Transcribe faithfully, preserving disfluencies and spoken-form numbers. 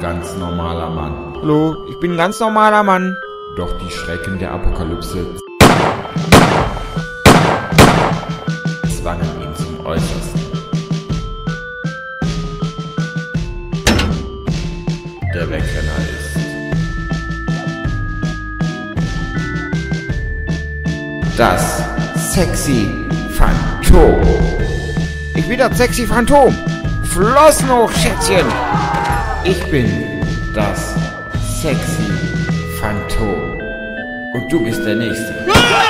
ganz normaler Mann. Hallo, ich bin ein ganz normaler Mann. Doch die Schrecken der Apokalypse zwangen ihn zum Äußersten. Der Wegrenner ist das sexy Phantom. Ich bin das sexy Phantom. Flossen hoch, Schätzchen. Ich bin das sexy Phantom. Und du bist der Nächste.